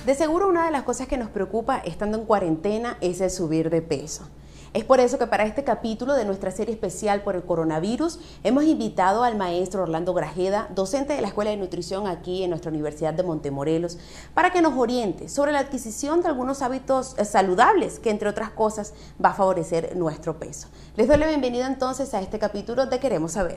De seguro una de las cosas que nos preocupa estando en cuarentena es el subir de peso. Es por eso que para este capítulo de nuestra serie especial por el coronavirus hemos invitado al maestro Orlando Grajeda, docente de la Escuela de Nutrición aquí en nuestra Universidad de Montemorelos, para que nos oriente sobre la adquisición de algunos hábitos saludables que, entre otras cosas, va a favorecer nuestro peso. Les doy la bienvenida entonces a este capítulo de Queremos Saber.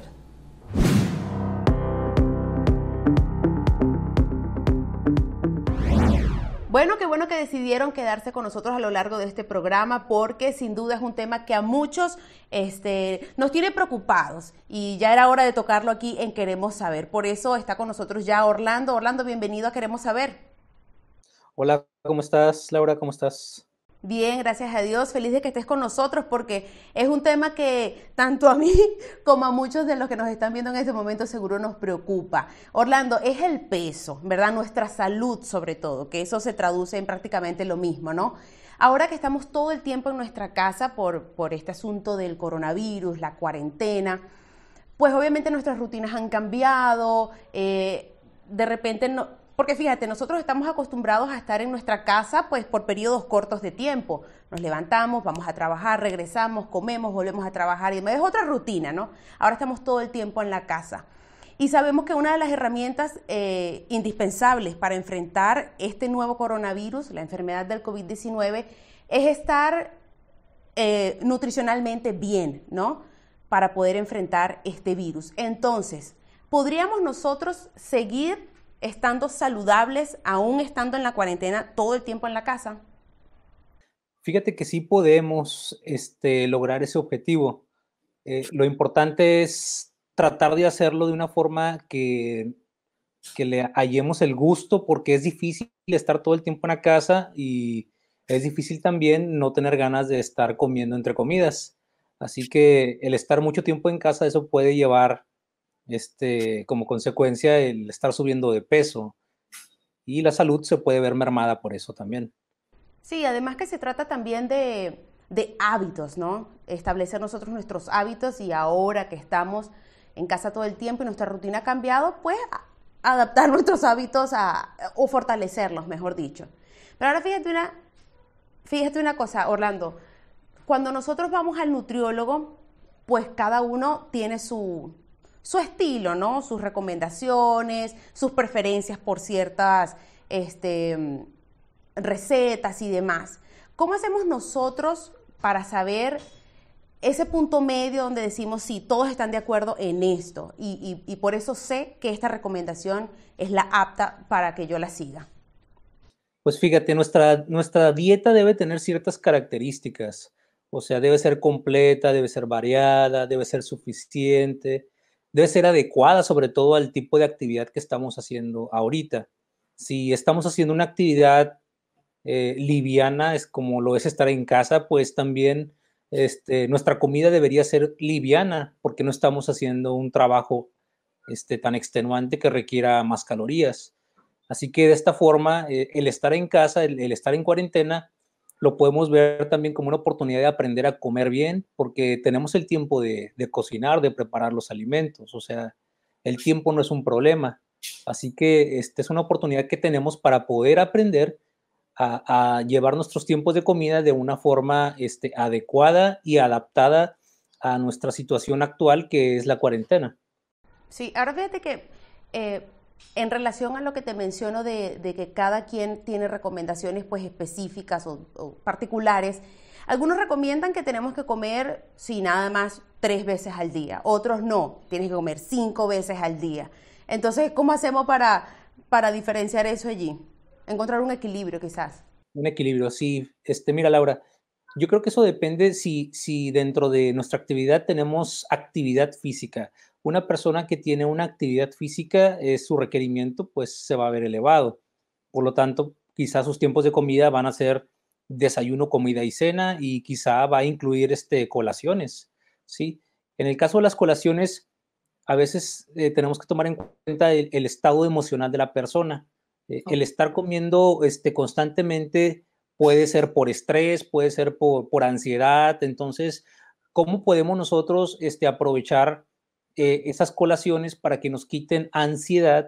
Bueno, qué bueno que decidieron quedarse con nosotros a lo largo de este programa porque sin duda es un tema que a muchos nos tiene preocupados y ya era hora de tocarlo aquí en Queremos Saber. Por eso está con nosotros ya Orlando. Orlando, bienvenido a Queremos Saber. Hola, ¿cómo estás, Laura? ¿Cómo estás? Bien, gracias a Dios, feliz de que estés con nosotros porque es un tema que tanto a mí como a muchos de los que nos están viendo en este momento seguro nos preocupa. Orlando, es el peso, ¿verdad? Nuestra salud sobre todo, que eso se traduce en prácticamente lo mismo, ¿no? Ahora que estamos todo el tiempo en nuestra casa por este asunto del coronavirus, la cuarentena, pues obviamente nuestras rutinas han cambiado, de repente no, porque fíjate, nosotros estamos acostumbrados a estar en nuestra casa pues por periodos cortos de tiempo. Nos levantamos, vamos a trabajar, regresamos, comemos, volvemos a trabajar y demás. Es otra rutina, ¿no? Ahora estamos todo el tiempo en la casa. Y sabemos que una de las herramientas indispensables para enfrentar este nuevo coronavirus, la enfermedad del COVID-19, es estar nutricionalmente bien, ¿no? Para poder enfrentar este virus. Entonces, ¿podríamos nosotros seguir estando saludables, aún estando en la cuarentena todo el tiempo en la casa? Fíjate que sí podemos lograr ese objetivo. Lo importante es tratar de hacerlo de una forma que le hallemos el gusto, porque es difícil estar todo el tiempo en la casa y es difícil también no tener ganas de estar comiendo entre comidas. Así que el estar mucho tiempo en casa, eso puede llevar como consecuencia el estar subiendo de peso y la salud se puede ver mermada por eso también. Sí, además que se trata también de hábitos, ¿no? Establecer nosotros nuestros hábitos y ahora que estamos en casa todo el tiempo y nuestra rutina ha cambiado, pues adaptar nuestros hábitos o fortalecerlos, mejor dicho. Pero ahora fíjate una cosa, Orlando. Cuando nosotros vamos al nutriólogo, pues cada uno tiene su estilo, ¿no? Sus recomendaciones, sus preferencias por ciertas recetas y demás. ¿Cómo hacemos nosotros para saber ese punto medio donde decimos sí, todos están de acuerdo en esto y por eso sé que esta recomendación es la apta para que yo la siga? Pues fíjate, nuestra dieta debe tener ciertas características, o sea, debe ser completa, debe ser variada, debe ser suficiente, debe ser adecuada sobre todo al tipo de actividad que estamos haciendo ahorita. Si estamos haciendo una actividad liviana, es como lo es estar en casa, pues también nuestra comida debería ser liviana, porque no estamos haciendo un trabajo tan extenuante que requiera más calorías. Así que de esta forma, el estar en casa, el estar en cuarentena, lo podemos ver también como una oportunidad de aprender a comer bien, porque tenemos el tiempo de cocinar, de preparar los alimentos, o sea, el tiempo no es un problema. Así que es una oportunidad que tenemos para poder aprender a llevar nuestros tiempos de comida de una forma adecuada y adaptada a nuestra situación actual, que es la cuarentena. Sí, ahora fíjate que eh, en relación a lo que te menciono de que cada quien tiene recomendaciones pues específicas o particulares, algunos recomiendan que tenemos que comer, sí, nada más 3 veces al día, otros no, tienes que comer 5 veces al día. Entonces, ¿cómo hacemos para diferenciar eso allí? Encontrar un equilibrio quizás. Un equilibrio, sí. Mira, Laura, yo creo que eso depende si dentro de nuestra actividad tenemos actividad física. Una persona que tiene una actividad física, su requerimiento pues se va a ver elevado. Por lo tanto, quizás sus tiempos de comida van a ser desayuno, comida y cena y quizá va a incluir colaciones, ¿sí? En el caso de las colaciones, a veces tenemos que tomar en cuenta el estado emocional de la persona. El estar comiendo constantemente puede ser por estrés, puede ser por ansiedad. Entonces, ¿cómo podemos nosotros aprovechar esas colaciones para que nos quiten ansiedad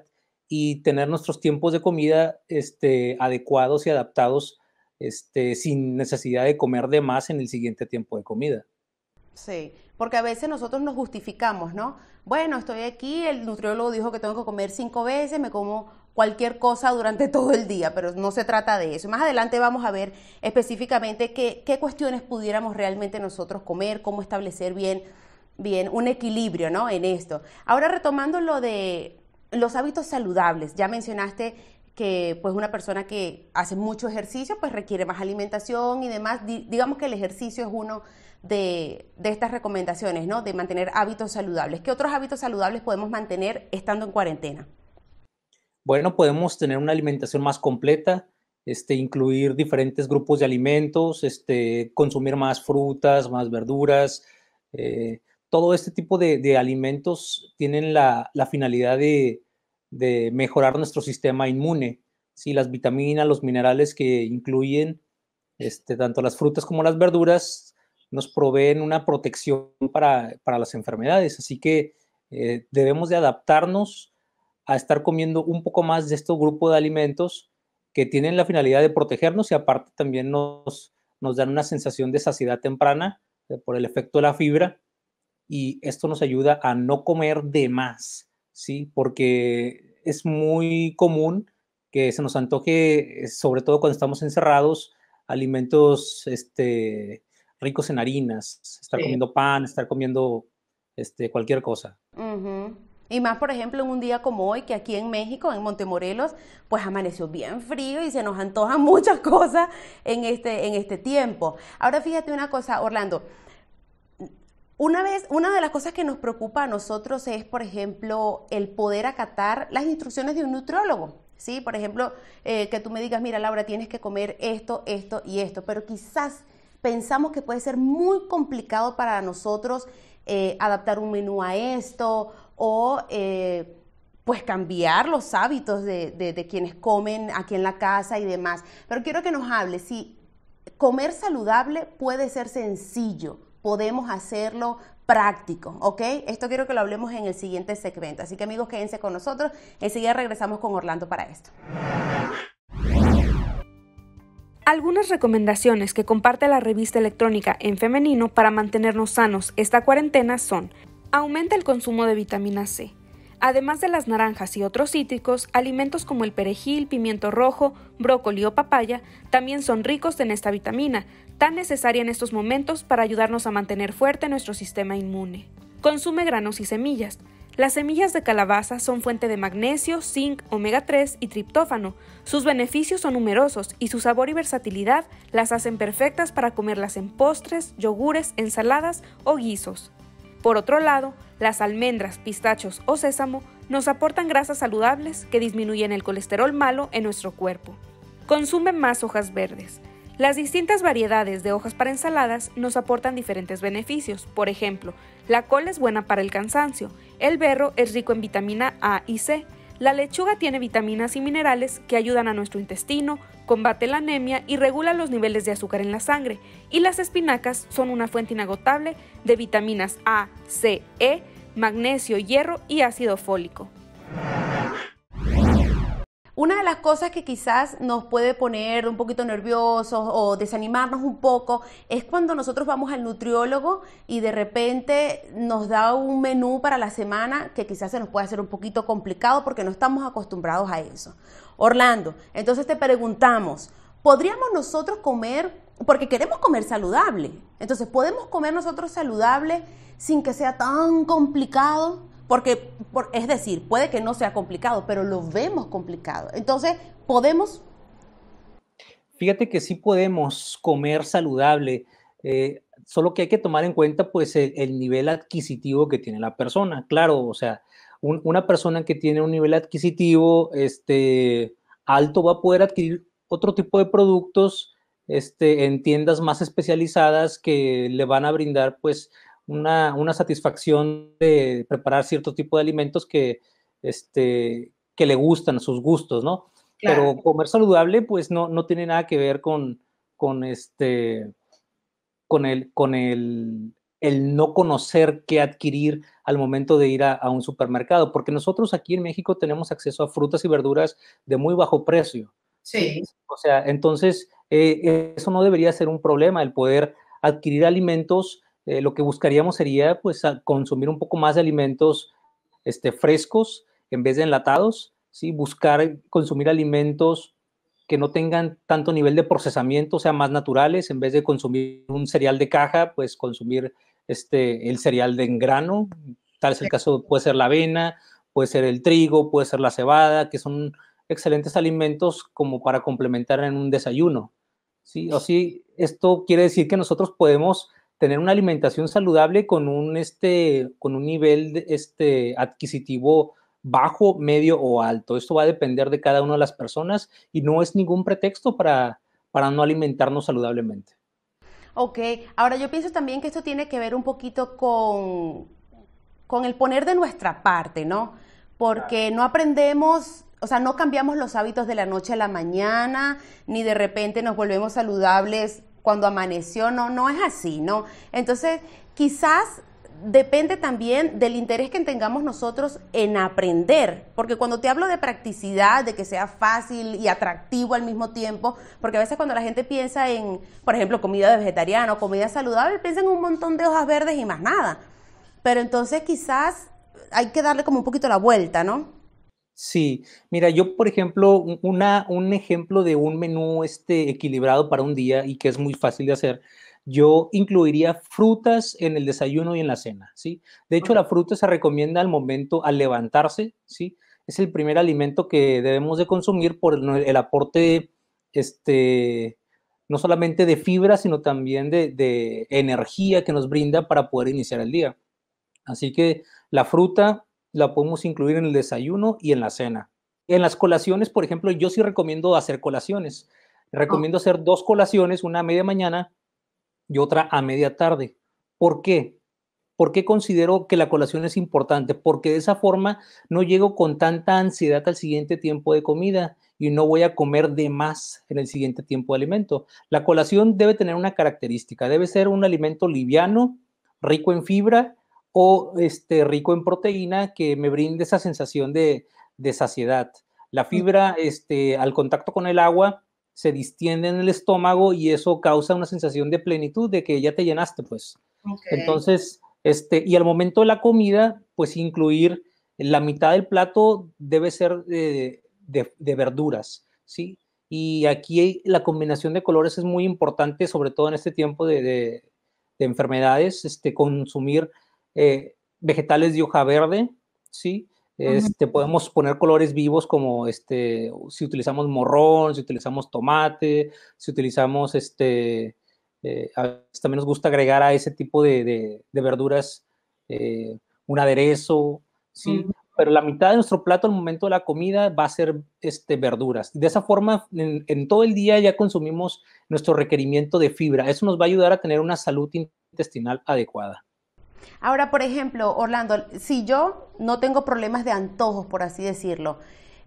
y tener nuestros tiempos de comida adecuados y adaptados sin necesidad de comer de más en el siguiente tiempo de comida. Sí, porque a veces nosotros nos justificamos, ¿no? Bueno, estoy aquí, el nutriólogo dijo que tengo que comer 5 veces, me como cualquier cosa durante todo el día, pero no se trata de eso. Más adelante vamos a ver específicamente qué cuestiones pudiéramos realmente nosotros comer, cómo establecer bien un equilibrio, ¿no? En esto. Ahora retomando lo de los hábitos saludables, ya mencionaste que pues una persona que hace mucho ejercicio pues requiere más alimentación y demás. Digamos que el ejercicio es uno de estas recomendaciones, ¿no? De mantener hábitos saludables. ¿Qué otros hábitos saludables podemos mantener estando en cuarentena? Bueno, podemos tener una alimentación más completa, incluir diferentes grupos de alimentos, consumir más frutas, más verduras. Todo este tipo de alimentos tienen la finalidad de mejorar nuestro sistema inmune. ¿Sí? Las vitaminas, los minerales que incluyen tanto las frutas como las verduras nos proveen una protección para las enfermedades. Así que debemos de adaptarnos a estar comiendo un poco más de este grupo de alimentos que tienen la finalidad de protegernos y aparte también nos dan una sensación de saciedad temprana por el efecto de la fibra, y esto nos ayuda a no comer de más, ¿sí? Porque es muy común que se nos antoje, sobre todo cuando estamos encerrados, alimentos ricos en harinas, estar Sí. comiendo pan, estar comiendo cualquier cosa. Ujú. Y más, por ejemplo, en un día como hoy, que aquí en México, en Montemorelos, pues amaneció bien frío y se nos antojan muchas cosas en este tiempo. Ahora fíjate una cosa, Orlando. Una de las cosas que nos preocupa a nosotros es, por ejemplo, el poder acatar las instrucciones de un nutriólogo. ¿Sí? Por ejemplo, que tú me digas, mira, Laura, tienes que comer esto, esto y esto, pero quizás pensamos que puede ser muy complicado para nosotros adaptar un menú a esto o pues cambiar los hábitos de quienes comen aquí en la casa y demás. Pero quiero que nos hable si comer saludable puede ser sencillo, podemos hacerlo práctico, ¿ok? Esto quiero que lo hablemos en el siguiente segmento. Así que amigos, quédense con nosotros. Enseguida regresamos con Orlando para esto. Algunas recomendaciones que comparte la revista electrónica En Femenino para mantenernos sanos esta cuarentena son: aumenta el consumo de vitamina C. Además de las naranjas y otros cítricos, alimentos como el perejil, pimiento rojo, brócoli o papaya también son ricos en esta vitamina, tan necesaria en estos momentos para ayudarnos a mantener fuerte nuestro sistema inmune. Consume granos y semillas. Las semillas de calabaza son fuente de magnesio, zinc, omega 3 y triptófano. Sus beneficios son numerosos y su sabor y versatilidad las hacen perfectas para comerlas en postres, yogures, ensaladas o guisos. Por otro lado, las almendras, pistachos o sésamo nos aportan grasas saludables que disminuyen el colesterol malo en nuestro cuerpo. Consume más hojas verdes. Las distintas variedades de hojas para ensaladas nos aportan diferentes beneficios. Por ejemplo, la col es buena para el cansancio, el berro es rico en vitamina A y C, la lechuga tiene vitaminas y minerales que ayudan a nuestro intestino, combate la anemia y regula los niveles de azúcar en la sangre, y las espinacas son una fuente inagotable de vitaminas A, C, E, magnesio, hierro y ácido fólico. Una de las cosas que quizás nos puede poner un poquito nerviosos o desanimarnos un poco es cuando nosotros vamos al nutriólogo y de repente nos da un menú para la semana que quizás se nos puede hacer un poquito complicado porque no estamos acostumbrados a eso. Orlando, entonces te preguntamos, ¿podríamos nosotros comer, porque queremos comer saludable, entonces podemos comer nosotros saludable sin que sea tan complicado? Porque, es decir, puede que no sea complicado, pero lo vemos complicado. Entonces, ¿podemos? Fíjate que sí podemos comer saludable, solo que hay que tomar en cuenta pues el nivel adquisitivo que tiene la persona. Claro, o sea, una persona que tiene un nivel adquisitivo alto va a poder adquirir otro tipo de productos en tiendas más especializadas que le van a brindar pues una satisfacción de preparar cierto tipo de alimentos que le gustan, a sus gustos, ¿no? Claro. Pero comer saludable, pues no tiene nada que ver con, con, con el el no conocer qué adquirir al momento de ir a un supermercado, porque nosotros aquí en México tenemos acceso a frutas y verduras de muy bajo precio. Sí. O sea, entonces eso no debería ser un problema, el poder adquirir alimentos. Lo que buscaríamos sería pues consumir un poco más de alimentos frescos en vez de enlatados, ¿sí? Buscar consumir alimentos que no tengan tanto nivel de procesamiento, o sea, más naturales, en vez de consumir un cereal de caja, pues consumir el cereal de en grano, tal es el caso, puede ser la avena, puede ser el trigo, puede ser la cebada, que son excelentes alimentos como para complementar en un desayuno, ¿sí? O sí, esto quiere decir que nosotros podemos tener una alimentación saludable con un nivel adquisitivo bajo, medio o alto. Esto va a depender de cada una de las personas y no es ningún pretexto para no alimentarnos saludablemente. Ok, ahora yo pienso también que esto tiene que ver un poquito con el poner de nuestra parte, ¿no? Porque no aprendemos, o sea, no cambiamos los hábitos de la noche a la mañana, ni de repente nos volvemos saludables cuando amaneció, no es así, ¿no? Entonces, quizás depende también del interés que tengamos nosotros en aprender, porque cuando te hablo de practicidad, de que sea fácil y atractivo al mismo tiempo, porque a veces cuando la gente piensa en, por ejemplo, comida de vegetariano, comida saludable, piensa en un montón de hojas verdes y más nada, pero entonces quizás hay que darle como un poquito la vuelta, ¿no? Sí, mira, yo por ejemplo, un ejemplo de un menú equilibrado para un día y que es muy fácil de hacer, yo incluiría frutas en el desayuno y en la cena, ¿sí? De hecho, la fruta se recomienda al momento, al levantarse, ¿sí? Es el primer alimento que debemos de consumir por el aporte, no solamente de fibra, sino también de energía que nos brinda para poder iniciar el día. Así que la fruta la podemos incluir en el desayuno y en la cena. En las colaciones, por ejemplo, yo sí recomiendo hacer colaciones. Recomiendo hacer 2 colaciones, una a media mañana y otra a media tarde. ¿Por qué? ¿Por qué considero que la colación es importante? Porque de esa forma no llego con tanta ansiedad al siguiente tiempo de comida y no voy a comer de más en el siguiente tiempo de alimento. La colación debe tener una característica, debe ser un alimento liviano, rico en fibra o rico en proteína que me brinde esa sensación de saciedad. La fibra, al contacto con el agua, se distiende en el estómago y eso causa una sensación de plenitud, de que ya te llenaste, pues. Okay. Entonces, y al momento de la comida, pues incluir la mitad del plato debe ser de verduras, ¿sí? Y aquí la combinación de colores es muy importante, sobre todo en este tiempo de enfermedades, consumir vegetales de hoja verde, ¿sí? Podemos poner colores vivos como si utilizamos morrón, si utilizamos tomate, si utilizamos también nos gusta agregar a ese tipo de verduras un aderezo, ¿sí? Pero la mitad de nuestro plato al momento de la comida va a ser verduras. De esa forma, en todo el día ya consumimos nuestro requerimiento de fibra. Eso nos va a ayudar a tener una salud intestinal adecuada. Ahora, por ejemplo, Orlando, si yo no tengo problemas de antojos, por así decirlo,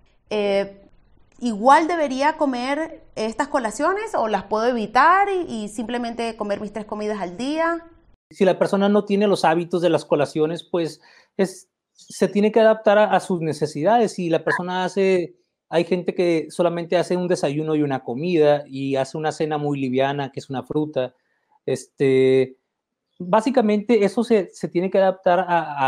¿igual debería comer estas colaciones o las puedo evitar y simplemente comer mis 3 comidas al día? Si la persona no tiene los hábitos de las colaciones, pues se tiene que adaptar a sus necesidades. Si la persona hay gente que solamente hace un desayuno y una comida y hace una cena muy liviana, que es una fruta, básicamente eso se tiene que adaptar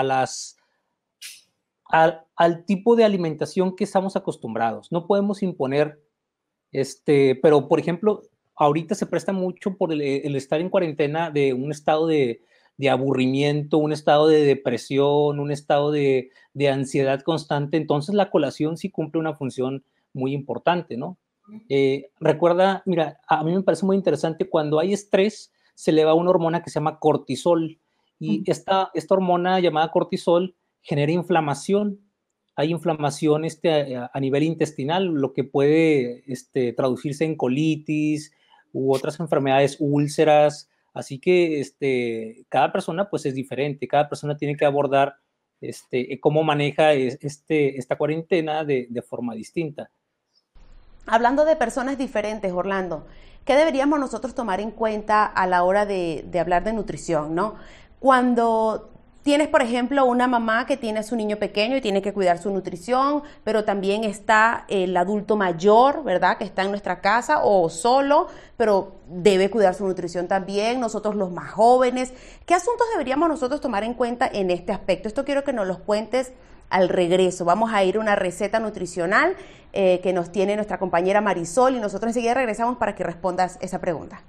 al tipo de alimentación que estamos acostumbrados. No podemos imponer, pero por ejemplo, ahorita se presta mucho por el estar en cuarentena de un estado de aburrimiento, un estado de depresión, un estado de ansiedad constante. Entonces la colación sí cumple una función muy importante, ¿no? Recuerda, mira, a mí me parece muy interesante cuando hay estrés, se eleva una hormona que se llama cortisol y esta hormona llamada cortisol genera inflamación. Hay inflamación a nivel intestinal, lo que puede traducirse en colitis u otras enfermedades, úlceras. Así que cada persona pues es diferente, cada persona tiene que abordar cómo maneja esta cuarentena de forma distinta. Hablando de personas diferentes, Orlando, ¿qué deberíamos nosotros tomar en cuenta a la hora de hablar de nutrición, ¿no? Cuando tienes, por ejemplo, una mamá que tiene a su niño pequeño y tiene que cuidar su nutrición, pero también está el adulto mayor, ¿verdad? Que está en nuestra casa o solo, pero debe cuidar su nutrición también. Nosotros los más jóvenes. ¿Qué asuntos deberíamos nosotros tomar en cuenta en este aspecto? Esto quiero que nos los cuentes al regreso. Vamos a ir a una receta nutricional que nos tiene nuestra compañera Marisol y nosotros enseguida regresamos para que respondas esa pregunta.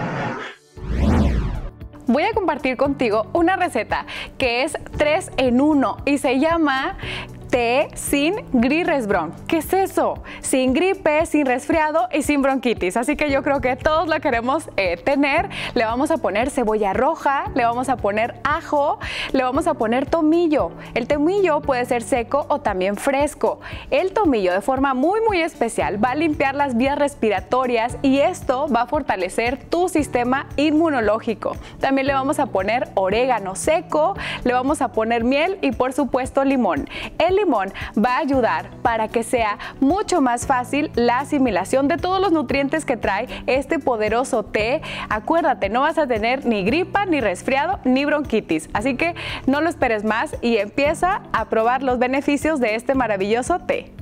Voy a compartir contigo una receta que es 3 en 1 y se llama té sin gris-resbrón. ¿Qué es eso? Sin gripe, sin resfriado y sin bronquitis. Así que yo creo que todos lo queremos tener. Le vamos a poner cebolla roja, le vamos a poner ajo, le vamos a poner tomillo. El tomillo puede ser seco o también fresco. El tomillo de forma muy especial va a limpiar las vías respiratorias y esto va a fortalecer tu sistema inmunológico. También le vamos a poner orégano seco, le vamos a poner miel y por supuesto limón. El limón va a ayudar para que sea mucho más fácil la asimilación de todos los nutrientes que trae este poderoso té. Acuérdate, no vas a tener ni gripa, ni resfriado, ni bronquitis. Así que no lo esperes más y empieza a probar los beneficios de este maravilloso té.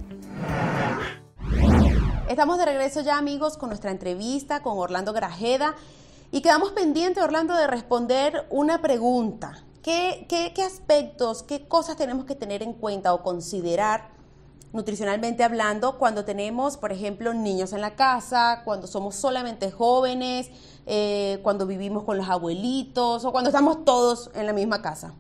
Estamos de regreso ya, amigos, con nuestra entrevista con Orlando Grajeda y quedamos pendientes, Orlando, de responder una pregunta. ¿Qué aspectos, qué cosas tenemos que tener en cuenta o considerar nutricionalmente hablando cuando tenemos, por ejemplo, niños en la casa, cuando somos solamente jóvenes, cuando vivimos con los abuelitos o cuando estamos todos en la misma casa?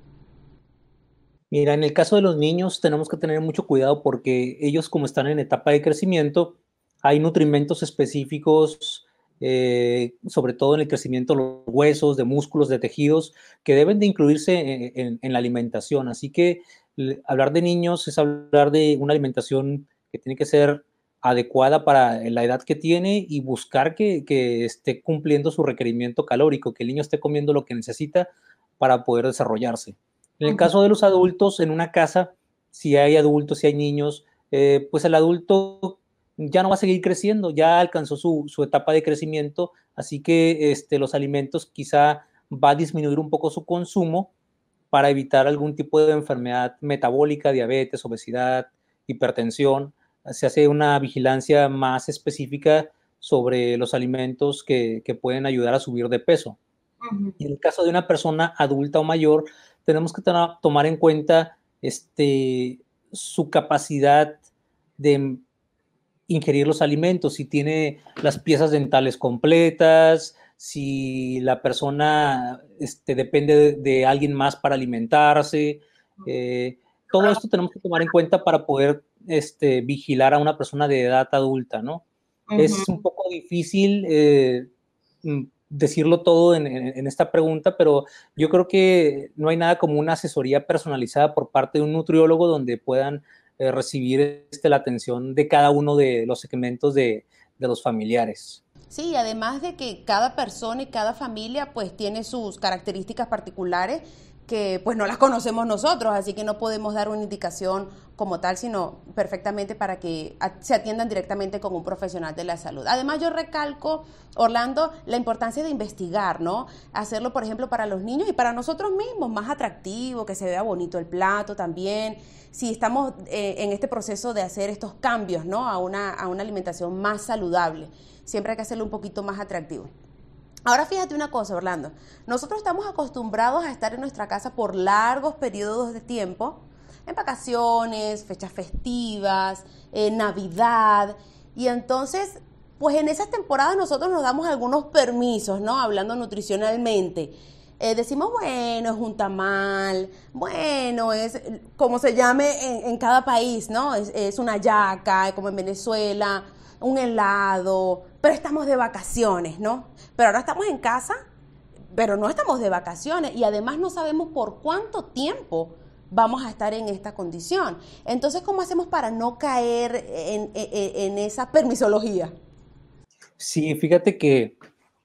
Mira, en el caso de los niños tenemos que tener mucho cuidado porque ellos, como están en etapa de crecimiento, hay nutrimentos específicos, sobre todo en el crecimiento de los huesos, de músculos, de tejidos, que deben de incluirse en la alimentación. Así que hablar de niños es hablar de una alimentación que tiene que ser adecuada para la edad que tiene y buscar que esté cumpliendo su requerimiento calórico, que el niño esté comiendo lo que necesita para poder desarrollarse. En el caso de los adultos, en una casa, si hay adultos, si hay niños, pues el adulto ya no va a seguir creciendo, ya alcanzó su etapa de crecimiento, así que los alimentos quizá va a disminuir un poco su consumo para evitar algún tipo de enfermedad metabólica, diabetes, obesidad, hipertensión. Se hace una vigilancia más específica sobre los alimentos que pueden ayudar a subir de peso. En el caso de una persona adulta o mayor, tenemos que tomar en cuenta su capacidad de ingerir los alimentos, si tiene las piezas dentales completas, si la persona depende de alguien más para alimentarse. Todo esto tenemos que tomar en cuenta para poder vigilar a una persona de edad adulta, ¿no? Es un poco difícil decirlo todo en esta pregunta, pero yo creo que no hay nada como una asesoría personalizada por parte de un nutriólogo donde puedan recibir la atención de cada uno de los segmentos de los familiares. Sí, además de que cada persona y cada familia pues tiene sus características particulares que pues no las conocemos nosotros, así que no podemos dar una indicación como tal, sino perfectamente para que se atiendan directamente con un profesional de la salud. Además, yo recalco, Orlando, la importancia de investigar, ¿no? Hacerlo, por ejemplo, para los niños y para nosotros mismos, más atractivo, que se vea bonito el plato también. Si estamos en este proceso de hacer estos cambios, ¿no? A una alimentación más saludable, siempre hay que hacerlo un poquito más atractivo. Ahora fíjate una cosa, Orlando, nosotros estamos acostumbrados a estar en nuestra casa por largos periodos de tiempo, en vacaciones, fechas festivas, Navidad, y entonces, pues en esas temporadas nosotros nos damos algunos permisos, ¿no? Hablando nutricionalmente. Decimos, bueno, es un tamal, bueno, es como se llame en cada país, ¿no? Es una yaca, como en Venezuela, un helado, pero estamos de vacaciones, ¿no? Pero ahora estamos en casa, pero no estamos de vacaciones y además no sabemos por cuánto tiempo vamos a estar en esta condición. Entonces, ¿cómo hacemos para no caer en esa permisología? Sí, fíjate que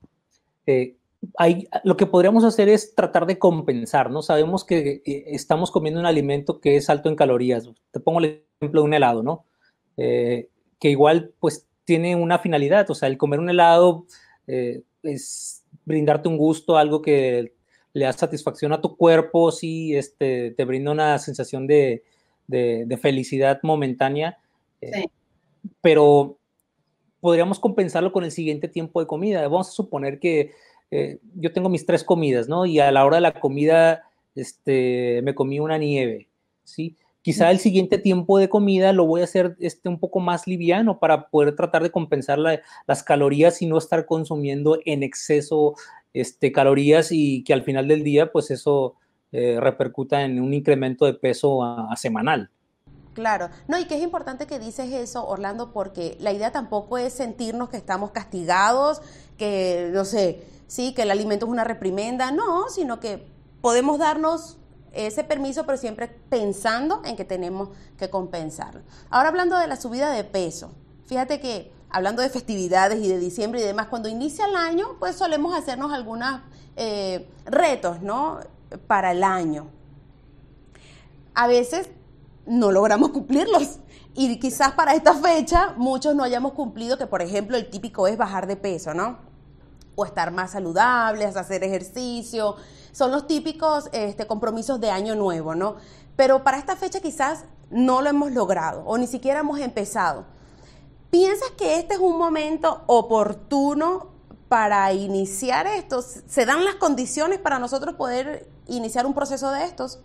lo que podríamos hacer es tratar de compensar, ¿no? Sabemos que estamos comiendo un alimento que es alto en calorías. Te pongo el ejemplo de un helado, ¿no? Que igual pues tiene una finalidad, o sea, el comer un helado es brindarte un gusto, algo que le da satisfacción a tu cuerpo, sí, te brinda una sensación de felicidad momentánea, Sí. pero podríamos compensarlo con el siguiente tiempo de comida. Vamos a suponer que yo tengo mis 3 comidas, ¿no? Y a la hora de la comida me comí una nieve, ¿sí? Quizá el siguiente tiempo de comida lo voy a hacer un poco más liviano para poder tratar de compensar las calorías y no estar consumiendo en exceso calorías y que al final del día, pues eso repercuta en un incremento de peso a semanal. Claro, no, y que es importante que dices eso, Orlando, porque la idea tampoco es sentirnos que estamos castigados, que, no sé, sí, que el alimento es una reprimenda, no, sino que podemos darnos ese permiso, pero siempre pensando en que tenemos que compensarlo. Ahora, hablando de la subida de peso, fíjate que hablando de festividades y de diciembre y demás, cuando inicia el año, pues solemos hacernos algunos retos, ¿no?, para el año. A veces no logramos cumplirlos y quizás para esta fecha muchos no hayamos cumplido, que por ejemplo el típico es bajar de peso, ¿no? O estar más saludables, hacer ejercicio, son los típicos compromisos de año nuevo, ¿no? Pero para esta fecha quizás no lo hemos logrado o ni siquiera hemos empezado. ¿Piensas que este es un momento oportuno para iniciar esto? ¿Se dan las condiciones para nosotros poder iniciar un proceso de estos?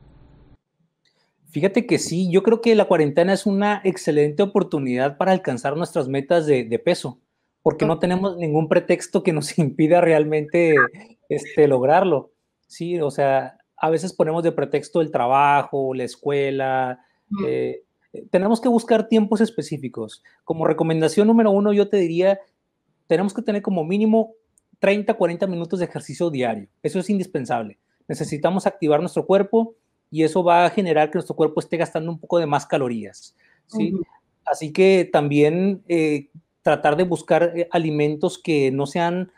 Fíjate que sí, yo creo que la cuarentena es una excelente oportunidad para alcanzar nuestras metas de peso, porque no tenemos ningún pretexto que nos impida realmente lograrlo. Sí, o sea, a veces ponemos de pretexto el trabajo, la escuela. Tenemos que buscar tiempos específicos. Como recomendación número 1, yo te diría, tenemos que tener como mínimo 30, 40 minutos de ejercicio diario. Eso es indispensable. Necesitamos activar nuestro cuerpo y eso va a generar que nuestro cuerpo esté gastando un poco de más calorías, ¿sí? Así que también tratar de buscar alimentos que no sean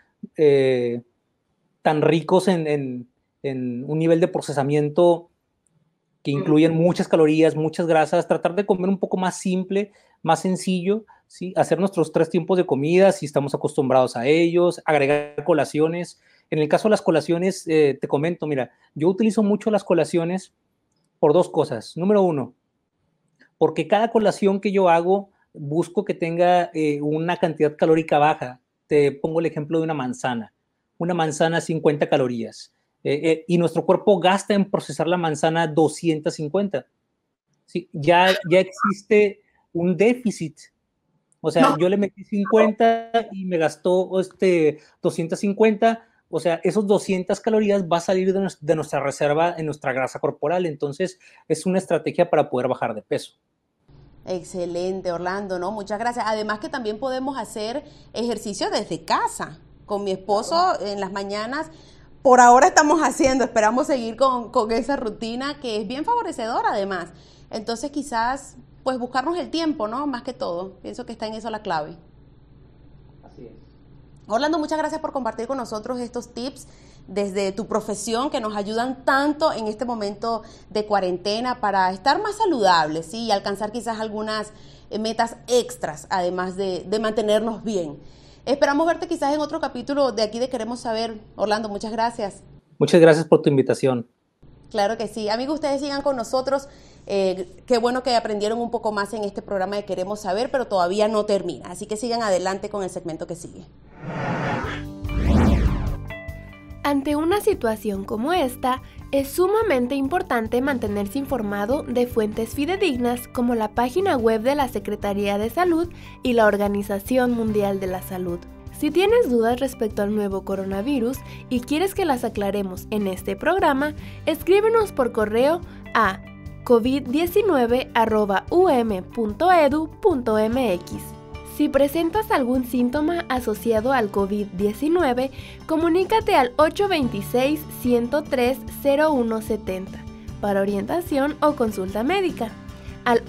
tan ricos en un nivel de procesamiento que incluyen muchas calorías, muchas grasas, tratar de comer un poco más simple, más sencillo, ¿sí? Hacer nuestros 3 tiempos de comida si estamos acostumbrados a ellos, agregar colaciones. En el caso de las colaciones, te comento, mira, yo utilizo mucho las colaciones por 2 cosas. Número 1, porque cada colación que yo hago, busco que tenga una cantidad calórica baja. Te pongo el ejemplo de una manzana. Una manzana, 50 calorías. Y nuestro cuerpo gasta en procesar la manzana 250. ¿Sí? Ya existe un déficit. O sea, yo le metí 50 y me gastó 250. O sea, esos 200 calorías va a salir de nuestra reserva en nuestra grasa corporal. Entonces, es una estrategia para poder bajar de peso. Excelente, Orlando, ¿no? Muchas gracias. Además que también podemos hacer ejercicio desde casa. Con mi esposo en las mañanas, por ahora estamos haciendo, esperamos seguir con esa rutina que es bien favorecedora además. Entonces quizás, pues buscarnos el tiempo, ¿no? Más que todo. Pienso que está en eso la clave. Así es. Orlando, muchas gracias por compartir con nosotros estos tips desde tu profesión que nos ayudan tanto en este momento de cuarentena para estar más saludables, ¿sí? Y alcanzar quizás algunas metas extras, además de mantenernos bien. Esperamos verte quizás en otro capítulo de aquí de Queremos Saber. Orlando, muchas gracias. Muchas gracias por tu invitación. Claro que sí. Amigos, ustedes sigan con nosotros. Qué bueno que aprendieron un poco más en este programa de Queremos Saber, pero todavía no termina. Así que sigan adelante con el segmento que sigue. Ante una situación como esta, es sumamente importante mantenerse informado de fuentes fidedignas como la página web de la Secretaría de Salud y la Organización Mundial de la Salud. Si tienes dudas respecto al nuevo coronavirus y quieres que las aclaremos en este programa, escríbenos por correo a covid19@um.edu.mx. Si presentas algún síntoma asociado al COVID-19, comunícate al 826-103-0170 para orientación o consulta médica, al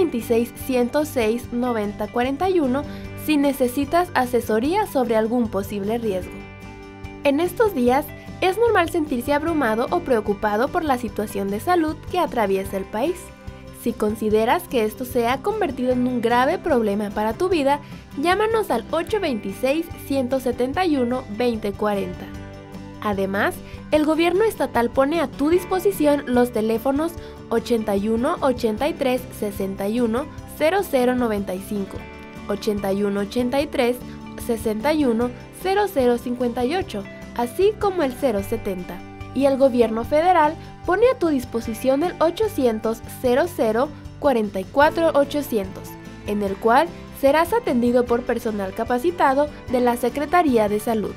826-106-9041 si necesitas asesoría sobre algún posible riesgo. En estos días, es normal sentirse abrumado o preocupado por la situación de salud que atraviesa el país. Si consideras que esto se ha convertido en un grave problema para tu vida, llámanos al 826-171-2040. Además, el gobierno estatal pone a tu disposición los teléfonos 81 83 61 0095, 81 83 61 0058, así como el 070. Y el gobierno federal pone a tu disposición el 800 00 44 800, en el cual serás atendido por personal capacitado de la Secretaría de Salud.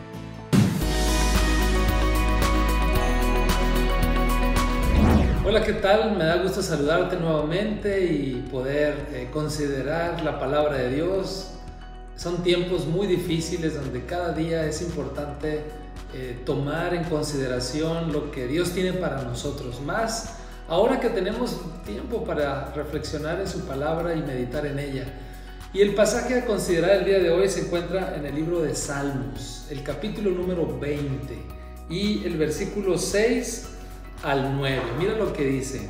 Hola, ¿qué tal? Me da gusto saludarte nuevamente y poder considerar la palabra de Dios. Son tiempos muy difíciles donde cada día es importante tomar en consideración lo que Dios tiene para nosotros, más ahora que tenemos tiempo para reflexionar en su palabra y meditar en ella. Y el pasaje a considerar el día de hoy se encuentra en el libro de Salmos, el capítulo número 20 y el versículo 6 al 9. Mira lo que dice: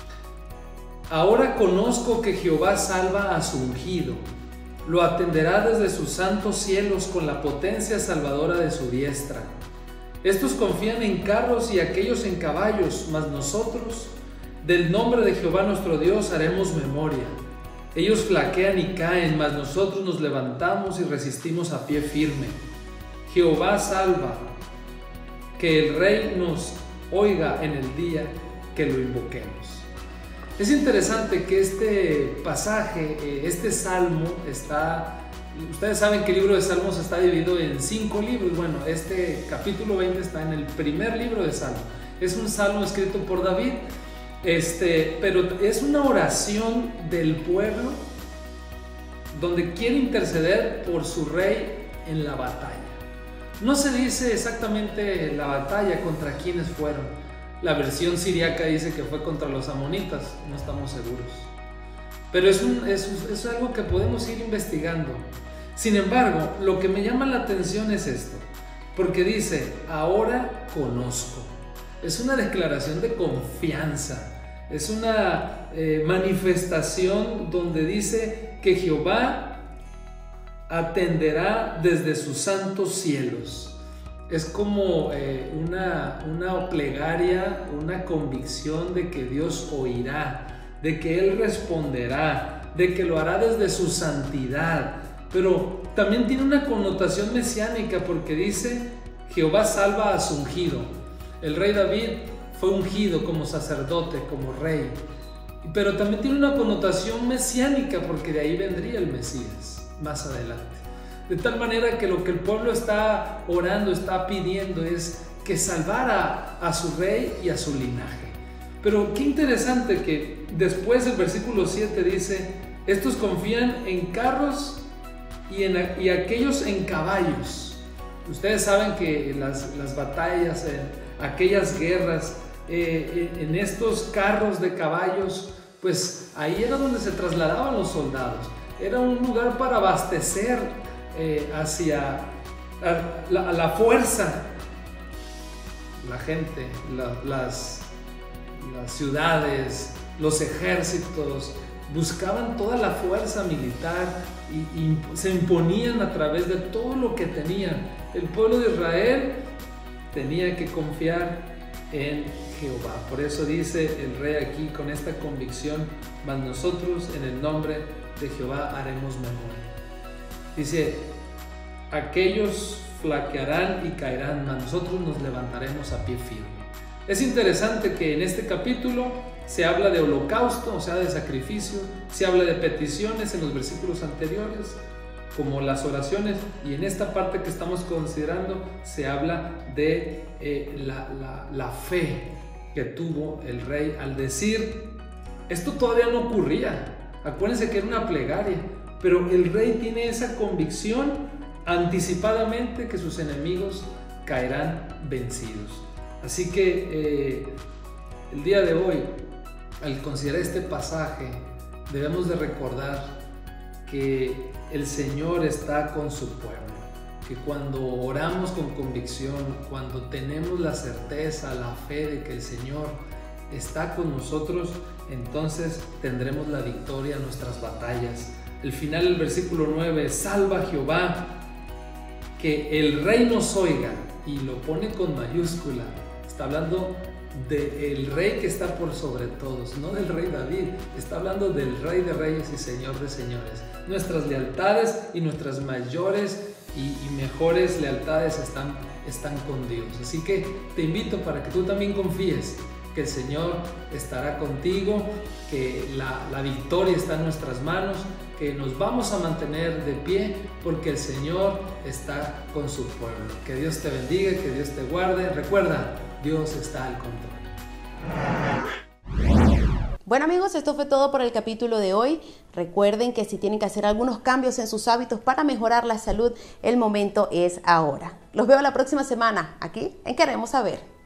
ahora conozco que Jehová salva a su ungido, lo atenderá desde sus santos cielos con la potencia salvadora de su diestra. Estos confían en carros y aquellos en caballos, mas nosotros del nombre de Jehová nuestro Dios haremos memoria. Ellos flaquean y caen, mas nosotros nos levantamos y resistimos a pie firme. Jehová salva, que el Rey nos oiga en el día que lo invoquemos. Es interesante que este pasaje, este salmo está... Ustedes saben que el libro de Salmos está dividido en 5 libros. Bueno, este capítulo 20 está en el primer libro de Salmos. Es un salmo escrito por David, pero es una oración del pueblo donde quiere interceder por su rey en la batalla. No se dice exactamente la batalla contra quiénes fueron. La versión siríaca dice que fue contra los amonitas, no estamos seguros. Pero es algo que podemos ir investigando. Sin embargo, lo que me llama la atención es esto, porque dice, ahora conozco. Es una declaración de confianza, es una manifestación donde dice que Jehová atenderá desde sus santos cielos. Es como una plegaria, una convicción de que Dios oirá, de que Él responderá, de que lo hará desde su santidad. Pero también tiene una connotación mesiánica porque dice, Jehová salva a su ungido. El rey David fue ungido como sacerdote, como rey. Pero también tiene una connotación mesiánica porque de ahí vendría el Mesías más adelante. De tal manera que lo que el pueblo está orando, está pidiendo es que salvara a su rey y a su linaje. Pero qué interesante que después el versículo 7 dice, estos confían en carros y aquellos en caballos. Ustedes saben que las batallas, aquellas guerras, en estos carros de caballos, pues ahí era donde se trasladaban los soldados. Era un lugar para abastecer hacia la fuerza. La gente, las ciudades, los ejércitos buscaban toda la fuerza militar y se imponían a través de todo lo que tenían. El pueblo de Israel tenía que confiar en Jehová. Por eso dice el rey aquí con esta convicción, mas nosotros en el nombre de Jehová haremos memoria. Dice, aquellos flaquearán y caerán, mas nosotros nos levantaremos a pie firme. Es interesante que en este capítulo se habla de holocausto, o sea, de sacrificio, se habla de peticiones en los versículos anteriores, como las oraciones, y en esta parte que estamos considerando se habla de la fe que tuvo el rey al decir, esto todavía no ocurría, acuérdense que era una plegaria, pero el rey tiene esa convicción anticipadamente que sus enemigos caerán vencidos. Así que el día de hoy, al considerar este pasaje, debemos de recordar que el Señor está con su pueblo, que cuando oramos con convicción, cuando tenemos la certeza, la fe de que el Señor está con nosotros, entonces tendremos la victoria en nuestras batallas. El final del versículo 9, salva a Jehová, que el Rey nos oiga y lo pone con mayúscula. Está hablando del rey que está por sobre todos, no del rey David. Está hablando del Rey de Reyes y Señor de Señores. Nuestras lealtades y nuestras mayores y mejores lealtades están con Dios. Así que te invito para que tú también confíes que el Señor estará contigo, que la victoria está en nuestras manos, que nos vamos a mantener de pie porque el Señor está con su pueblo. Que Dios te bendiga, que Dios te guarde. Recuerda, Dios está al control. Bueno amigos, esto fue todo por el capítulo de hoy. Recuerden que si tienen que hacer algunos cambios en sus hábitos para mejorar la salud, el momento es ahora. Los veo la próxima semana aquí en Queremos Saber.